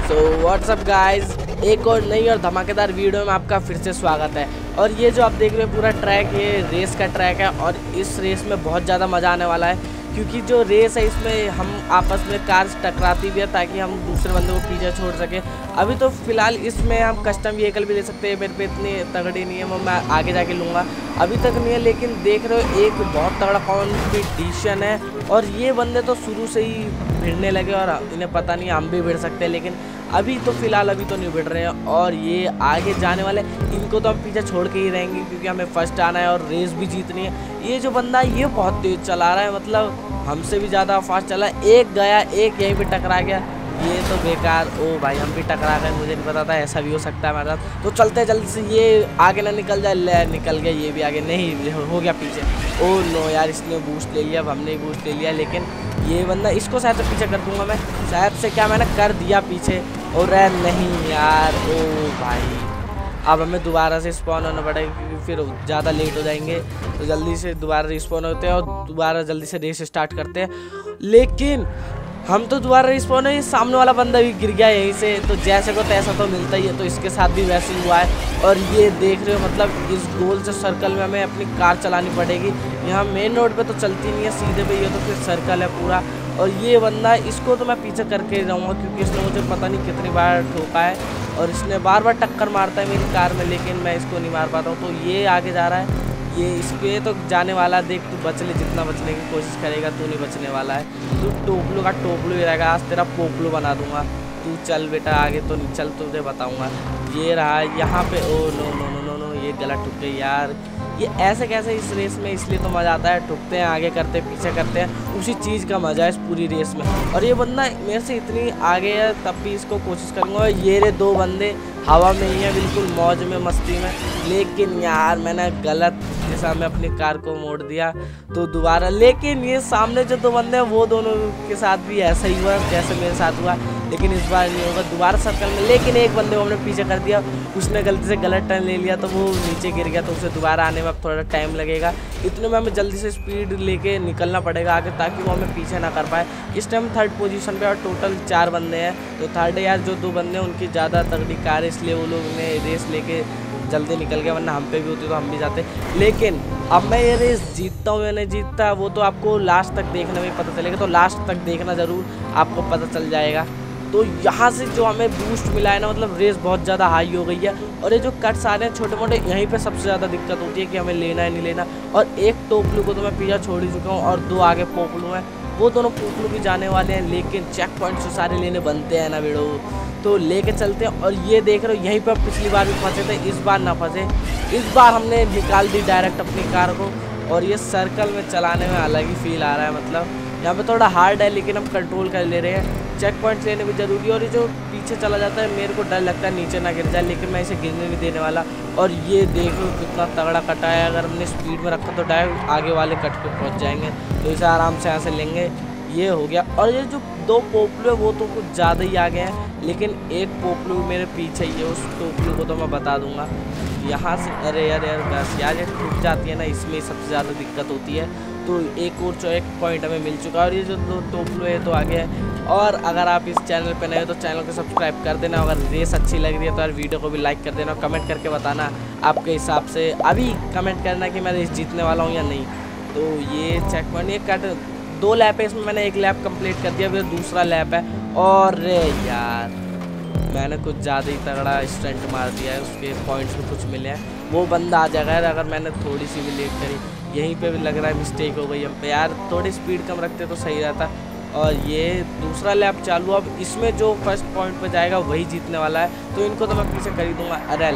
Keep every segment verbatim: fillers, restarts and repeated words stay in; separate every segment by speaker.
Speaker 1: So what's up guys, एक और नई और धमाकेदार वीडियो में आपका फिर से स्वागत है। और ये जो आप देख रहे हो पूरा ट्रैक, ये रेस का ट्रैक है और इस रेस में बहुत ज़्यादा मज़ा आने वाला है, क्योंकि जो रेस है इसमें हम आपस में कार टकराती भी है ताकि हम दूसरे बंदे को पीछे छोड़ सकें। अभी तो फिलहाल इसमें हम कस्टम व्हीकल भी ले सकते हैं, मेरे पे इतनी तगड़ी नहीं है, वो मैं आगे जाके लूँगा, अभी तक नहीं है। लेकिन देख रहे हो एक बहुत तगड़ा कॉम्पिटिशन है और ये बंदे तो शुरू से ही भिड़ने लगे और इन्हें पता नहीं हम भी भिड़ सकते हैं, लेकिन अभी तो फिलहाल अभी तो नहीं भिड़ रहे हैं और ये आगे जाने वाले, इनको तो हम पीछे छोड़ के ही रहेंगे क्योंकि हमें फर्स्ट आना है और रेस भी जीतनी है। ये जो बंदा है ये बहुत तेज़ चला रहा है, मतलब हमसे भी ज़्यादा फास्ट चला। एक गया, एक यहीं पे टकरा गया, ये तो बेकार। ओ भाई हम भी टकरा गए, मुझे नहीं पता था ऐसा भी हो सकता है हमारे साथ। तो चलते जल्दी से, ये आगे ना निकल जाए। ले निकल गया, ये भी आगे नहीं हो गया पीछे। ओ नो यार, इसने बूस्ट ले लिया, अब हमने ही बूस्ट ले लिया, लेकिन ये बंदा, इसको शायद से पीछे कर दूंगा मैं, शायद से क्या मैंने कर दिया पीछे। और नहीं यार, ओ भाई अब हमें दोबारा से स्पॉन होना पड़ेगा क्योंकि फिर ज़्यादा लेट हो जाएंगे। तो जल्दी से दोबारा रिस्पॉन होते हैं और दोबारा जल्दी से रेस स्टार्ट करते हैं। लेकिन हम तो दोबारा रिस्पॉन है, सामने वाला बंदा भी गिर गया यहीं से, तो जैसे को तैसा तो मिलता ही है, तो इसके साथ भी वैसे ही हुआ है। और ये देख रहे हो, मतलब इस गोल से सर्कल में हमें अपनी कार चलानी पड़ेगी। यहाँ मेन रोड पे तो चलती नहीं है सीधे पे, ये तो फिर सर्कल है पूरा। और ये बंदा, इसको तो मैं पीछे करके रहूँगा क्योंकि इसने मुझे पता नहीं कितनी बार ठोका है और इसने बार बार टक्कर मारता है मेरी कार में, लेकिन मैं इसको नहीं मार पाता हूँ। तो ये आगे जा रहा है, ये इस पे तो जाने वाला, देख तू बच ले, जितना बचने की कोशिश करेगा, तू नहीं बचने वाला है। तू टोपलू का टोपलू ही रहेगा, आज तेरा पोपलू बना दूंगा। तू चल बेटा आगे, तो नहीं चल, तुझे बताऊंगा। ये रहा यहाँ पे, oh no no no no no, ये गलत ठुक गई यार। ये ऐसे कैसे इस रेस में, इसलिए तो मज़ा आता है, ठुकते हैं, आगे करते हैं, पीछे करते हैं, उसी चीज़ का मज़ा है इस पूरी रेस में। और ये बंदा मेरे से इतनी आगे है, तब भी इसको कोशिश करूँगा। ये रे दो बंदे हवा में ही है, बिल्कुल मौज में, मस्ती में, लेकिन यार मैंने गलत दिशा में अपनी कार को मोड़ दिया तो दोबारा। लेकिन ये सामने जो दो बंदे हैं वो दोनों के साथ भी ऐसा ही हुआ जैसे मेरे साथ हुआ, लेकिन इस बार नहीं होगा दोबारा सर्कल में। लेकिन एक बंदे को हमने पीछे कर दिया, उसने गलती से गलत टर्न ले लिया तो वो नीचे गिर गया, तो उसे दोबारा आने में अब थोड़ा टाइम लगेगा। इतने में हमें जल्दी से स्पीड लेके निकलना पड़ेगा आगे ताकि वो हमें पीछे ना कर पाए। इस टाइम थर्ड पोजीशन पे और टोटल चार बंदे हैं, तो थर्ड यार जो दो बंदे हैं उनकी ज़्यादा तगड़ी कार है, इसलिए वो लोग ने रेस लेके जल्दी निकल गया, वरना हम पे भी होती तो हम भी जाते। लेकिन अब मैं ये रेस जीतता हूँ या नहीं जीतता वो तो आपको लास्ट तक देखने में पता चलेगा, तो लास्ट तक देखना ज़रूर, आपको पता चल जाएगा। तो यहाँ से जो हमें बूस्ट मिला है ना, मतलब रेस बहुत ज़्यादा हाई हो गई है। और ये जो कट्स आ रहे हैं छोटे मोटे, यहीं पे सबसे ज़्यादा दिक्कत होती है कि हमें लेना है नहीं लेना। और एक टोपलू को तो मैं पीछा छोड़ ही चुका हूँ और दो आगे पोपलू हैं, वो दोनों पोपलू भी जाने वाले हैं, लेकिन चेक पॉइंट से सारे लेने बनते हैं ना बेड़ो, तो लेके चलते हैं। और ये देख रहे हो, यहीं पर पिछली बार भी फंसे थे, इस बार ना फंसे, इस बार हमने निकाल दी डायरेक्ट अपनी कार को। और ये सर्कल में चलाने में अलग ही फील आ रहा है, मतलब यहाँ पे थोड़ा हार्ड है लेकिन हम कंट्रोल कर ले रहे हैं। चेक पॉइंट लेने भी जरूरी है। और ये जो पीछे चला जाता है, मेरे को डर लगता है नीचे ना गिर जाए, लेकिन मैं इसे गिरने नहीं देने वाला। और ये देख लो कितना तगड़ा कटा है, अगर हमने स्पीड में रखा तो डायरेक्ट आगे वाले कट पे पहुँच जाएंगे, तो इसे आराम से यहाँ से लेंगे। ये हो गया। और ये जो दो पोपलू है वो तो कुछ ज़्यादा ही आगे हैं, लेकिन एक पोपलू मेरे पीछे ही है, उस पोपलू को तो मैं बता दूंगा यहाँ से। अरे यार यार बस यार, ये टूट जाती है ना, इसमें सबसे ज़्यादा दिक्कत होती है। तो एक और जो एक पॉइंट हमें मिल चुका है। और ये जो दो पोपलू है तो आगे है। और अगर आप इस चैनल पे नए हो तो चैनल को सब्सक्राइब कर देना, अगर रेस अच्छी लग रही है तो यार वीडियो को भी लाइक कर देना, कमेंट करके बताना आपके हिसाब से, अभी कमेंट करना कि मैं रेस जीतने वाला हूँ या नहीं। तो ये चेक पॉइंट, ये कट दो लैप है, इसमें मैंने एक लैप कंप्लीट कर दिया, फिर दूसरा लैप है। और यार मैंने कुछ ज़्यादा ही तगड़ा स्टंट मार दिया है, उसके पॉइंट्स में कुछ मिले हैं, वो बंदा आ जाएगा। अगर मैंने थोड़ी सी भी लेट करी, यहीं पे भी लग रहा है मिस्टेक हो गई हम पे यार, थोड़ी स्पीड कम रखते तो सही रहता। और ये दूसरा लैप चालू, अब इसमें जो फर्स्ट पॉइंट पे जाएगा वही जीतने वाला है, तो इनको तो मैं पीछे कर ही दूँगा। अरे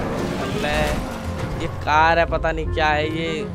Speaker 1: ले, ये कार है, पता नहीं क्या है, ये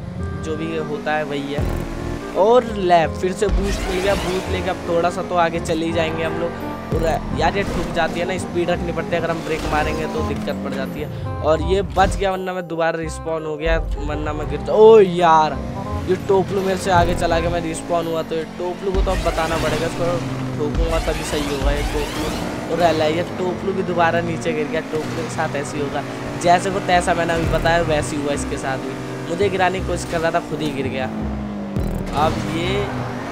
Speaker 1: जो भी होता है वही है। और लैप फिर से बूस्ट मिल गया, बूस्ट लेके अब थोड़ा सा तो आगे चले ही जाएंगे हम लोग। पूरा यार ये ठुक जाती है ना, स्पीड रखनी पड़ती है, अगर हम ब्रेक मारेंगे तो दिक्कत पड़ जाती है। और ये बच गया, वरना मैं दोबारा रिस्पॉन हो गया, वरना मैं गिर। ओ यार ये टोपलू मेरे से आगे चला गया, मैं रिस्पॉन हुआ, तो ये टोपलू को तो अब बताना पड़ेगा, इसको ठोकूंगा तभी सही होगा ये टोपलू। और रह ये टोपलू भी दोबारा नीचे गिर गया, टोपलू के साथ ऐसे ही होगा, जैसे को तैसा मैंने अभी बताया वैसे ही हुआ इसके साथ भी। मुझे गिराने की कोशिश कर रहा था, खुद ही गिर गया। अब ये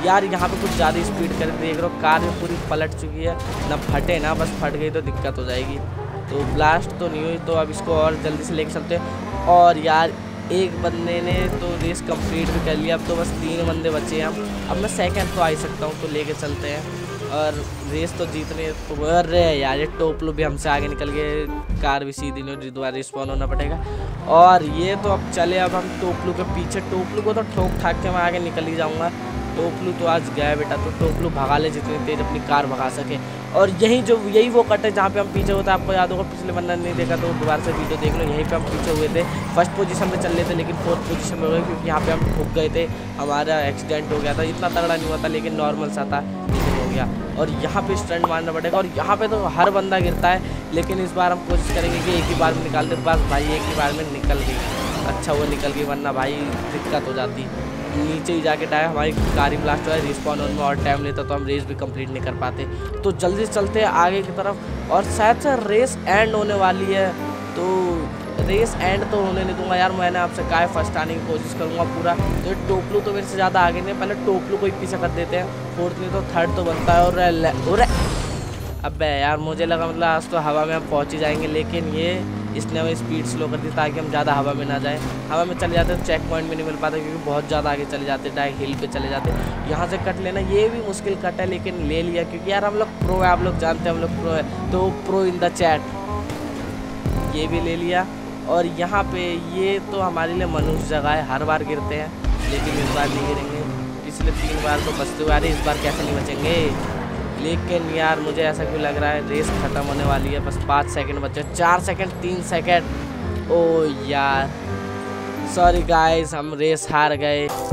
Speaker 1: यार यहाँ पे कुछ ज़्यादा स्पीड कर देख रहे हो, कार में पूरी पलट चुकी है। ना फटे ना, बस फट गई तो दिक्कत हो जाएगी। तो ब्लास्ट तो नहीं हुई, तो अब इसको और जल्दी से लेके चलते हैं। और यार एक बंदे ने तो रेस कंप्लीट भी कर लिया, अब तो बस तीन बंदे बचे हैं हम। अब मैं सेकंड तो आ ही सकता हूँ, तो लेके चलते हैं और रेस तो जीतने तो बर रहे हैं यार। ये टोपलू भी हमसे आगे निकल गए, कार भी सीधी नहीं हो, दोबारा रिस्पॉन होना पड़ेगा। और ये तो अब चले, अब हम टोपलू के पीछे। टोपलू को तो ठोक ठाक के मैं आगे निकल ही जाऊँगा। टोपलू तो आज गया बेटा, तो टोपलू भगा ले जितनी तेज अपनी कार भगा सके। और यही जो यही वो कट है जहाँ पे हम पीछे होते हैं, आपको याद होगा, पिछले बंदा नहीं देखा तो दोबारा से वीडियो देख लो। यहीं पे हम पीछे हुए थे, फर्स्ट पोजीशन पे चल रहे थे लेकिन फोर्थ पोजीशन में हो गए, क्योंकि यहाँ पे हम ठुक गए थे, हमारा एक्सीडेंट हो गया था। इतना तगड़ा नहीं हुआ था लेकिन नॉर्मल सा था, लेकिन हो गया। और यहाँ पे स्टंट मारना पड़ेगा, और यहाँ पे तो हर बंदा गिरता है, लेकिन इस बार हम कोशिश करेंगे कि एक ही बार में निकाल दे। बस भाई एक ही बार में निकल गई, अच्छा वो निकल गई, वरना भाई दिक्कत हो जाती। नीचे ही जाके टायर हमारी कारी ब्लास्ट हुआ है, रिस्पॉन होने में और टाइम लेता तो हम रेस भी कंप्लीट नहीं कर पाते। तो जल्दी चलते हैं आगे की तरफ, और शायद से रेस एंड होने वाली है। तो रेस एंड तो होने नहीं दूंगा यार, मैंने आपसे कहा है फर्स्ट आने की कोशिश करूंगा पूरा। तो टोपलू तो मेरे से ज़्यादा आगे नहीं, पहले टोपलू को ही पीछे कर देते हैं, फोर्थ नहीं तो थर्ड तो बनता है। और और अबे यार मुझे लगा मतलब आज तो हवा में हम पहुँच ही जाएंगे, लेकिन ये इसने हमें स्पीड स्लो कर दी ताकि हम ज़्यादा हवा में ना जाए। हवा में चले जाते तो चेक पॉइंट भी नहीं मिल पाता, क्योंकि बहुत ज़्यादा आगे चले जाते, डायरेक्ट हिल पे चले जाते। यहाँ से कट लेना ये भी मुश्किल कट है, लेकिन ले लिया क्योंकि यार हम लोग प्रो है, आप लोग जानते हैं हम लोग प्रो है, तो प्रो इन द चैट। ये भी ले लिया। और यहाँ पे ये तो हमारे लिए मनुष्य जगह है, हर बार गिरते हैं लेकिन इस बार नहीं गिरेंगे। पिछले तीन बार तो बचते हुए आ रहे, इस बार कैसे नहीं बचेंगे। लेकिन यार मुझे ऐसा क्यों लग रहा है रेस ख़त्म होने वाली है, बस पाँच सेकंड बचे, चार सेकंड, तीन सेकंड। ओ यार सॉरी गाइस, हम रेस हार गए।